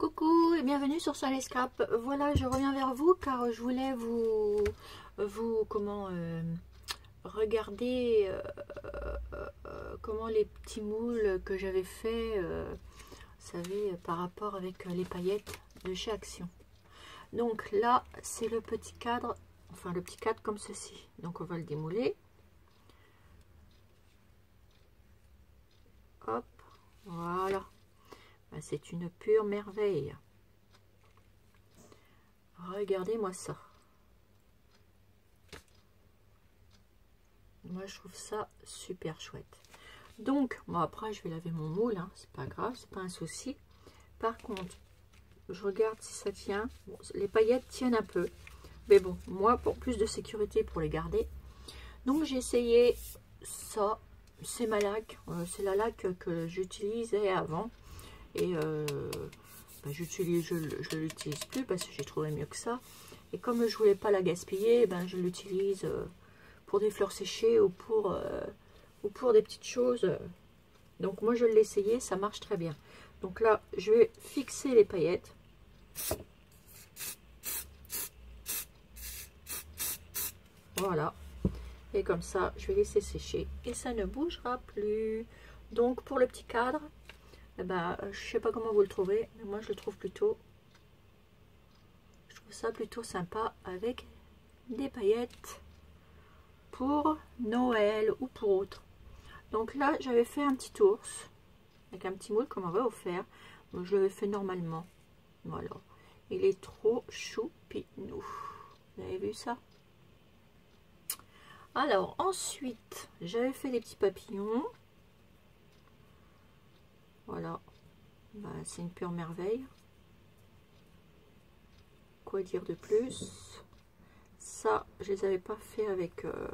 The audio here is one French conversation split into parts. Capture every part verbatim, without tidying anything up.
Coucou et bienvenue sur Soleil Scrap. Voilà, je reviens vers vous car je voulais vous, vous comment euh, regarder euh, euh, comment les petits moules que j'avais fait, euh, vous savez, par rapport avec les paillettes de chez Action. Donc là, c'est le petit cadre, enfin le petit cadre comme ceci. Donc on va le démouler. Hop, voilà. C'est une pure merveille. Regardez-moi ça. Moi, je trouve ça super chouette. Donc, bon, après, je vais laver mon moule. Hein, c'est pas grave, c'est pas un souci. Par contre, je regarde si ça tient. Bon, les paillettes tiennent un peu. Mais bon, moi, pour plus de sécurité, pour les garder. Donc, j'ai essayé ça. C'est ma laque. Euh, c'est la laque que j'utilisais avant. Et euh, ben, j'utilise, je ne l'utilise plus parce que j'ai trouvé mieux que ça. Et comme je voulais pas la gaspiller, ben, je l'utilise euh, pour des fleurs séchées ou pour, euh, ou pour des petites choses. Donc moi je l'ai essayé, ça marche très bien. Donc là, je vais fixer les paillettes. Voilà. Et comme ça, je vais laisser sécher et ça ne bougera plus. Donc pour le petit cadre, eh ben, je sais pas comment vous le trouvez, mais moi je le trouve plutôt, je trouve ça plutôt sympa avec des paillettes pour Noël ou pour autre. Donc là, j'avais fait un petit ours avec un petit moule qu'on m'avait offert. Donc je l'avais fait normalement. Voilà. Il est trop choupinou. Vous avez vu ça? Alors ensuite, j'avais fait des petits papillons. Voilà. Bah, c'est une pure merveille. Quoi dire de plus? Ça, je les avais pas fait avec, euh,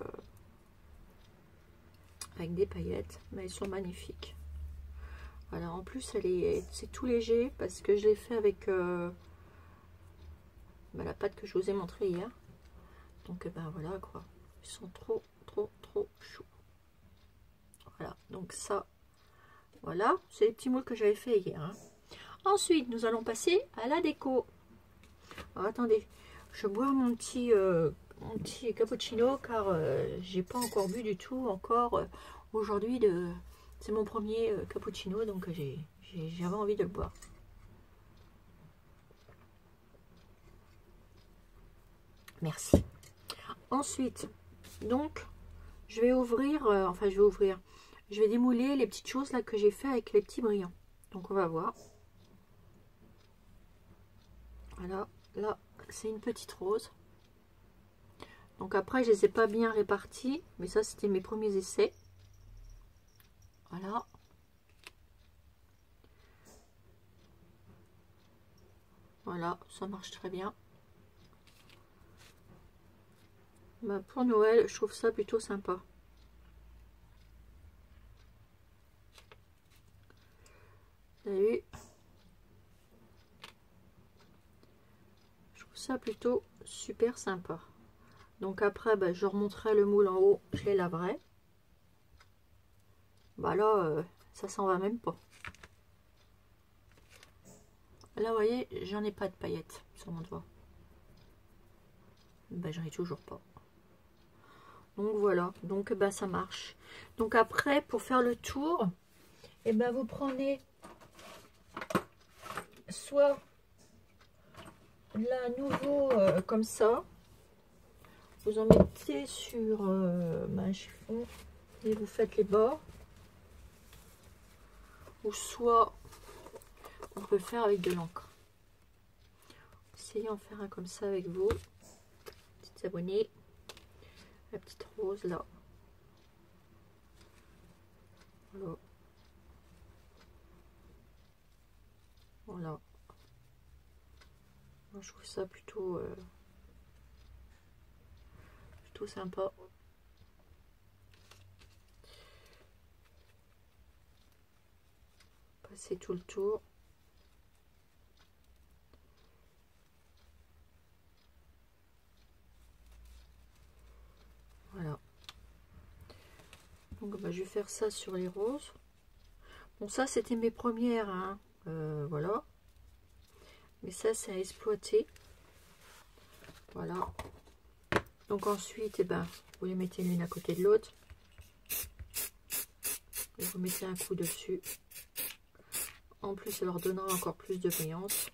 avec des paillettes, mais elles sont magnifiques. Voilà, en plus, elle est, c'est tout léger parce que je l'ai fait avec euh, bah, la pâte que je vous ai montré hier. Donc, ben voilà quoi. Ils sont trop, trop, trop chauds. Voilà, donc ça, voilà, c'est les petits moules que j'avais fait hier. Hein. Ensuite, nous allons passer à la déco. Alors, attendez, je bois mon petit, euh, mon petit cappuccino car euh, j'ai pas encore bu du tout encore euh, aujourd'hui. De, c'est mon premier euh, cappuccino, donc j'ai, j'avais envie de le boire. Merci. Ensuite, donc, je vais ouvrir, euh, enfin, je vais ouvrir, je vais démouler les petites choses là que j'ai fait avec les petits brillants. Donc, on va voir. Voilà, là, c'est une petite rose. Donc, après, je les ai pas bien répartis, mais ça, c'était mes premiers essais. Voilà. Voilà, ça marche très bien. Bah, pour Noël, je trouve ça plutôt sympa. Vous avez vu? Je trouve ça plutôt super sympa. Donc après, bah, je remonterai le moule en haut, je les laverai. Bah là, euh, ça s'en va même pas. Là, vous voyez, j'en ai pas de paillettes sur mon doigt. Ben, j'en ai toujours pas. Donc voilà, donc ben, ça marche. Donc après, pour faire le tour, et ben vous prenez soit là nouveau euh, comme ça, vous en mettez sur euh, ben, un chiffon et vous faites les bords, ou soit on peut le faire avec de l'encre. Essayez d'en faire un comme ça avec vous, petites abonnées, la petite rose là. Voilà. Voilà. Moi, je trouve ça plutôt euh, plutôt sympa. Passer tout le tour. Voilà. Donc bah, je vais faire ça sur les roses. Bon, ça c'était mes premières, hein. euh, voilà. Mais ça, c'est à exploiter. Voilà. Donc ensuite, eh ben, vous les mettez l'une à côté de l'autre. Et vous mettez un coup dessus. En plus, ça leur donnera encore plus de brillance.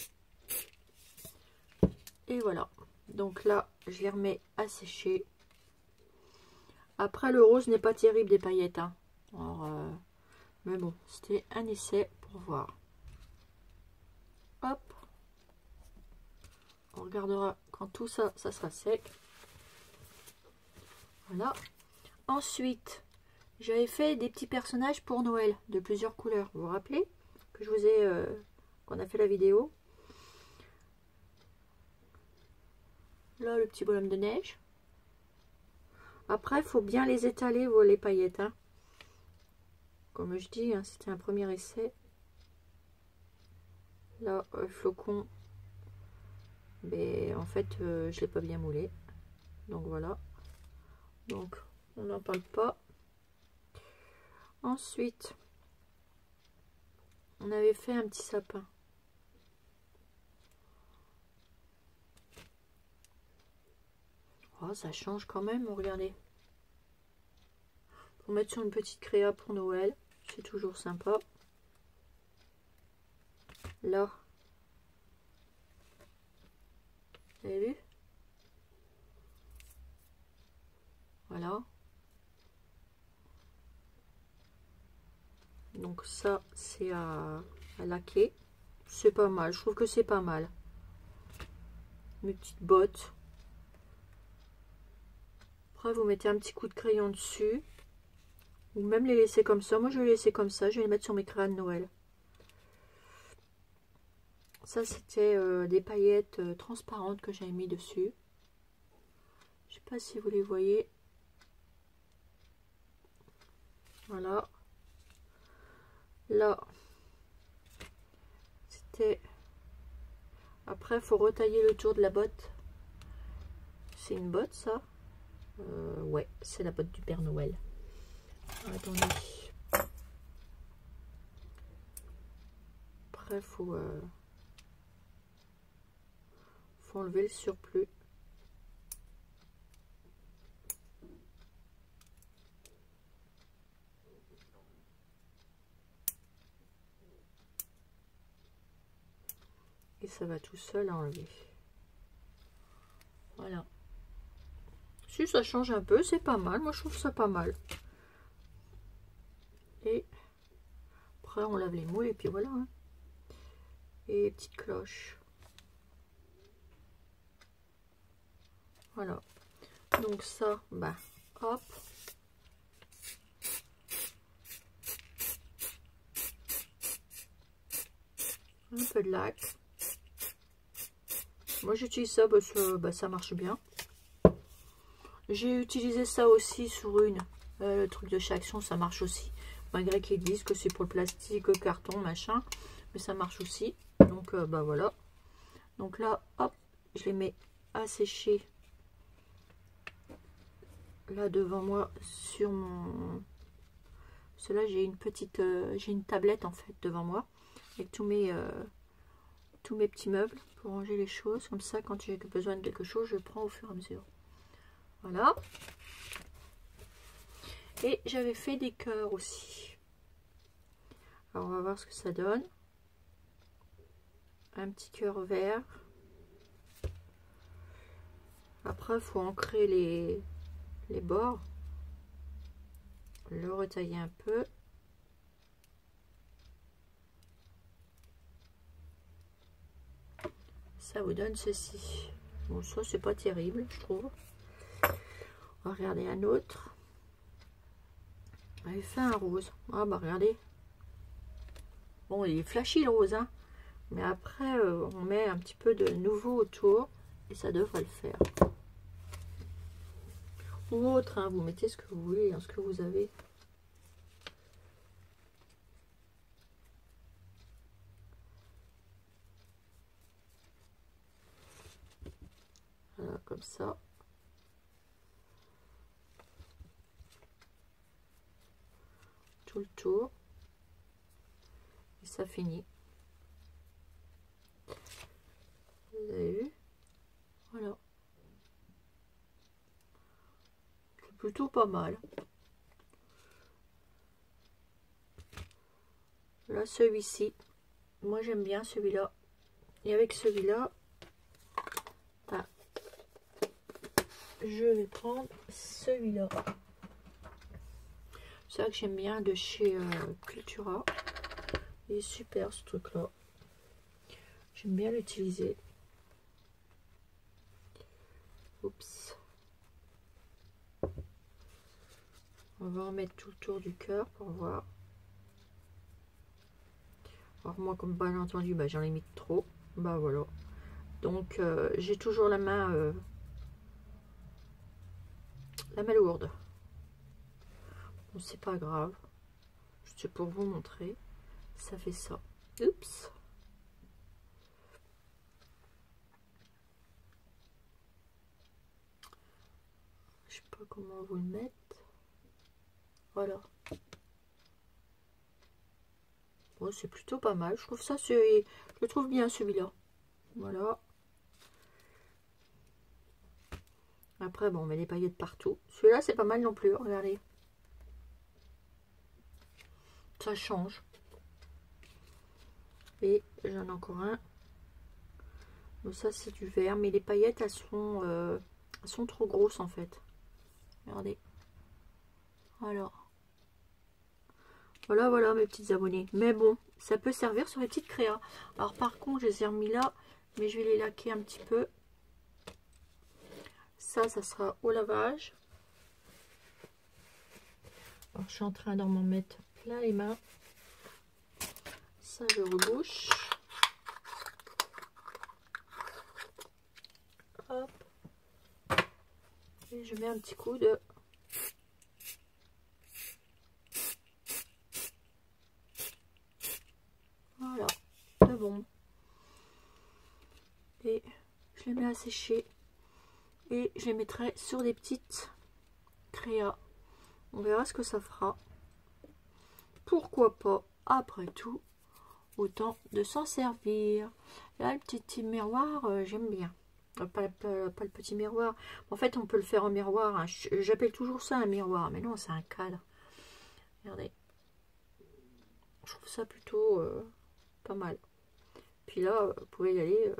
Et voilà. Donc là, je les remets à sécher. Après, le rose n'est pas terrible des paillettes. Hein. Alors, euh, mais bon, c'était un essai pour voir. Hop. On regardera quand tout ça, ça sera sec. Voilà. Ensuite, j'avais fait des petits personnages pour Noël de plusieurs couleurs. Vous vous rappelez que je vous ai, euh, qu'on a fait la vidéo. Là, le petit bonhomme de neige. Après, il faut bien les étaler, vos, les paillettes. Hein. Comme je dis, hein, c'était un premier essai. Là, le euh, flocon. Mais en fait, euh, je ne l'ai pas bien moulé. Donc voilà. Donc, on n'en parle pas. Ensuite, on avait fait un petit sapin. Oh, ça change quand même, regardez. Pour mettre sur une petite créa pour Noël, c'est toujours sympa. Là, vous avez vu? Voilà. Donc ça, c'est à, à laquer. C'est pas mal, je trouve que c'est pas mal. Mes petites bottes. Après, vous mettez un petit coup de crayon dessus. Ou même les laisser comme ça. Moi, je vais les laisser comme ça. Je vais les mettre sur mes créas de Noël. Ça, c'était euh, des paillettes euh, transparentes que j'avais mis dessus. Je sais pas si vous les voyez. Voilà. Là, c'était... Après, il faut retailler le tour de la botte. C'est une botte, ça euh, ouais, c'est la botte du Père Noël. Attendez. Après, il faut, euh, faut enlever le surplus. Et ça va tout seul à enlever. Voilà. Si ça change un peu, c'est pas mal. Moi, je trouve ça pas mal. Et après, on lave les moules et puis voilà. Hein. Et petite cloche. Voilà. Donc ça, bah, hop. Un peu de lac. Moi, j'utilise ça parce que bah, ça marche bien. J'ai utilisé ça aussi sur une. Euh, le truc de chez Action, ça marche aussi. Malgré qu'ils disent que c'est pour le plastique, le carton, machin. Mais ça marche aussi. Donc, euh, bah voilà. Donc là, hop, je les mets à sécher. Là, devant moi, sur mon... Cela, j'ai une petite... Euh, j'ai une tablette, en fait, devant moi. Avec tous mes... Euh, tous mes petits meubles pour ranger les choses. Comme ça, quand j'ai besoin de quelque chose, je prends au fur et à mesure. Voilà. Et j'avais fait des cœurs aussi. Alors, on va voir ce que ça donne. Un petit cœur vert. Après, il faut ancrer les, les bords. Le retailler un peu. Ça vous donne ceci. Bon, ça, c'est pas terrible, je trouve. On va regarder un autre. J'avais fait un rose. Ah bah regardez. Bon, il est flashy le rose, hein. Mais après, euh, on met un petit peu de nouveau autour. Et ça devrait le faire. Ou autre, hein, vous mettez ce que vous voulez, hein, ce que vous avez. Voilà, comme ça. Tout le tour. Et ça finit. plutôt pas mal. Là, celui-ci, moi j'aime bien celui-là. Et avec celui-là, ah, je vais prendre celui-là. C'est ça que j'aime bien de chez euh, Cultura. Il est super ce truc-là. J'aime bien l'utiliser. Oups. On va en mettre tout autour du cœur pour voir. Alors moi, comme bien entendu, bah, j'en ai mis trop. Bah voilà. Donc euh, j'ai toujours la main euh, la main lourde. Bon, c'est pas grave. Juste pour vous montrer. Ça fait ça. Oups. Je sais pas comment vous le mettre. Voilà. Bon, c'est plutôt pas mal. Je trouve ça, je le trouve bien celui-là. Voilà. Après, bon, on met les paillettes partout. Celui-là, c'est pas mal non plus. Regardez. Ça change. Et j'en ai encore un. Donc ça, c'est du vert. Mais les paillettes, elles sont, euh, elles sont trop grosses en fait. Regardez. Alors. Voilà, voilà mes petites abonnées. Mais bon, ça peut servir sur les petites créas. Alors par contre, je les ai remis là. Mais je vais les laquer un petit peu. Ça, ça sera au lavage. Alors, je suis en train d'en mettre plein les mains. Ça, je rebouche. Hop. Et je mets un petit coup de... Voilà, de bombe. Et je les mets à sécher. Et je les mettrai sur des petites créas. On verra ce que ça fera. Pourquoi pas, après tout, autant de s'en servir. Là, le petit, petit miroir, euh, j'aime bien. Pas, pas, pas le petit miroir. En fait, on peut le faire en miroir. Hein. J'appelle toujours ça un miroir. Mais non, c'est un cadre. Regardez. Je trouve ça plutôt euh, pas mal. Puis là, euh, vous pouvez y aller... Euh,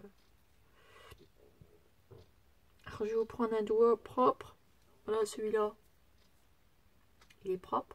je vais vous prendre un doigt propre. Voilà, celui-là. Il est propre.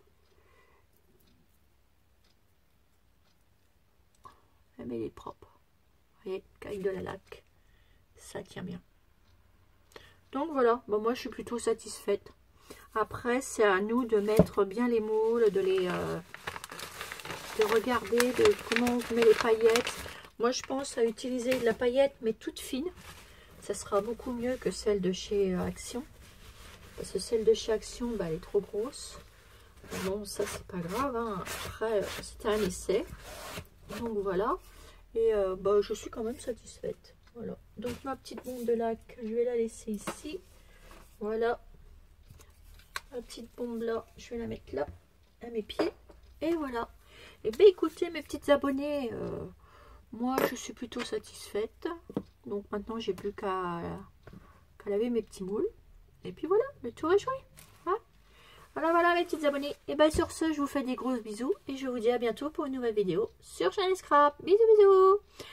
Mais il est propre. Vous voyez, avec de la laque. Ça tient bien. Donc voilà. Bon, moi, je suis plutôt satisfaite. Après, c'est à nous de mettre bien les moules, de les... Euh, de regarder de comment on met les paillettes. Moi, je pense à utiliser de la paillette, mais toute fine. Ça sera beaucoup mieux que celle de chez Action. Parce que celle de chez Action, bah, elle est trop grosse. Bon, ça, c'est pas grave. Hein. Après, c'était un essai. Donc, voilà. Et euh, bah, je suis quand même satisfaite. Voilà. Donc, ma petite bombe de lac, je vais la laisser ici. Voilà. Ma petite bombe là, je vais la mettre là, à mes pieds. Et voilà. Et bien, écoutez, mes petites abonnées, euh, moi, je suis plutôt satisfaite. Donc maintenant, j'ai plus qu'à qu'à laver mes petits moules. Et puis voilà, le tour est joué. Hein, voilà, voilà mes petites abonnées. Et bien sur ce, je vous fais des gros bisous. Et je vous dis à bientôt pour une nouvelle vidéo sur Shiny Scrap. Bisous, bisous.